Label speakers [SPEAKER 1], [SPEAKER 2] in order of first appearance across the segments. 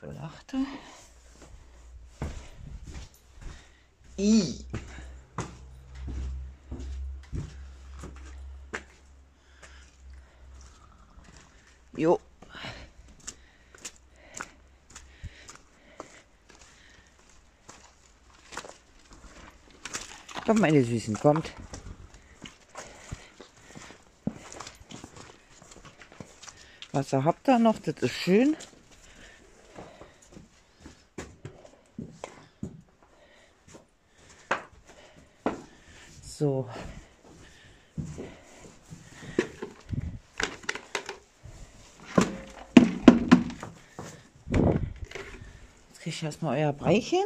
[SPEAKER 1] Lachte. I. Jo. Kommt, meine Süßen, kommt. Wasser habt ihr noch, das ist schön. So. Jetzt kriege ich erstmal euer Breichen.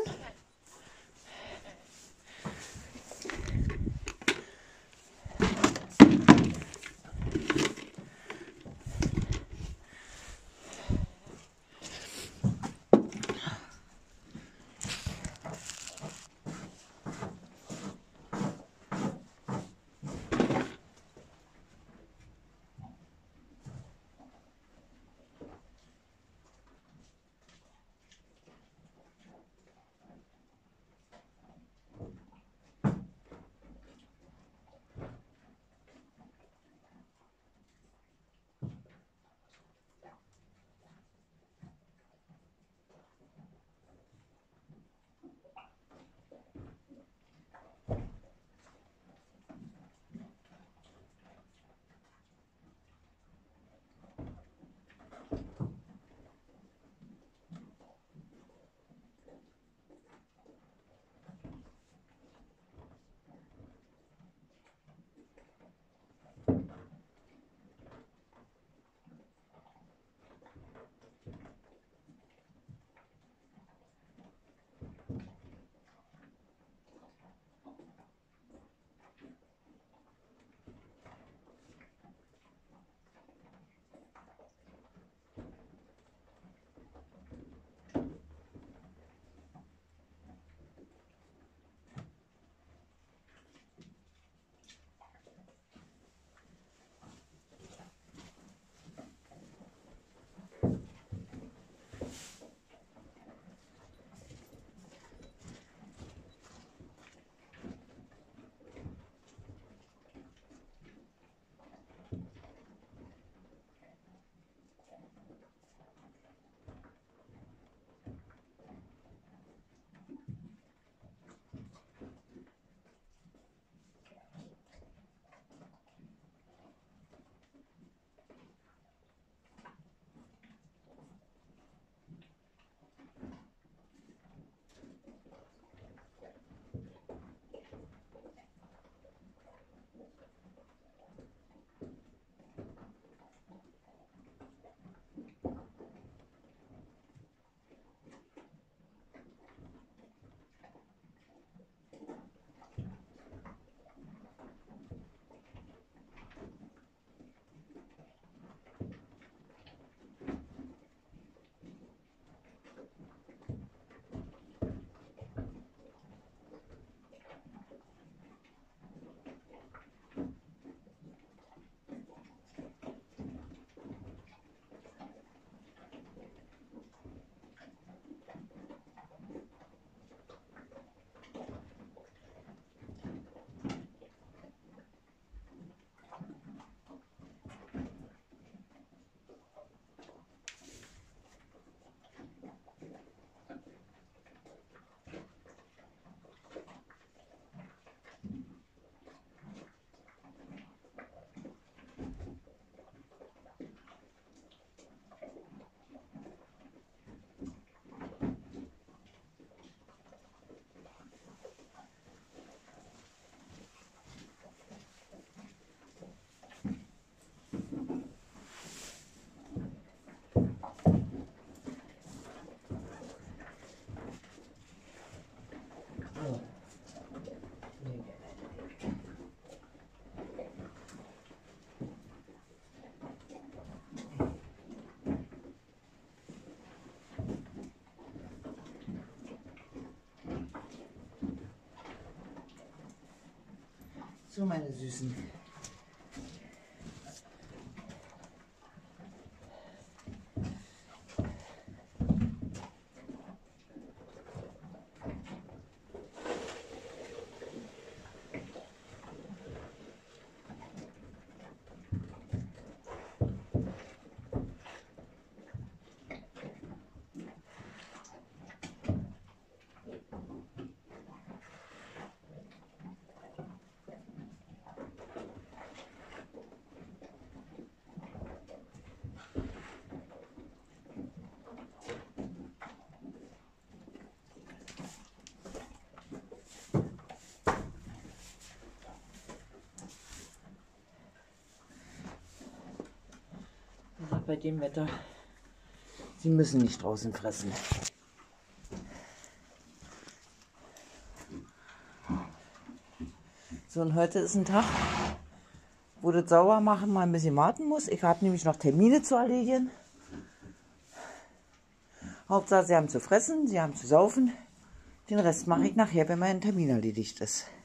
[SPEAKER 1] So, meine Süßen. bei dem Wetter. Sie müssen nicht draußen fressen. So, und heute ist ein Tag, wo das Saubermachen mal ein bisschen warten muss. Ich habe nämlich noch Termine zu erledigen. Hauptsache, sie haben zu fressen, sie haben zu saufen. Den Rest mache ich nachher, wenn mein Termin erledigt ist.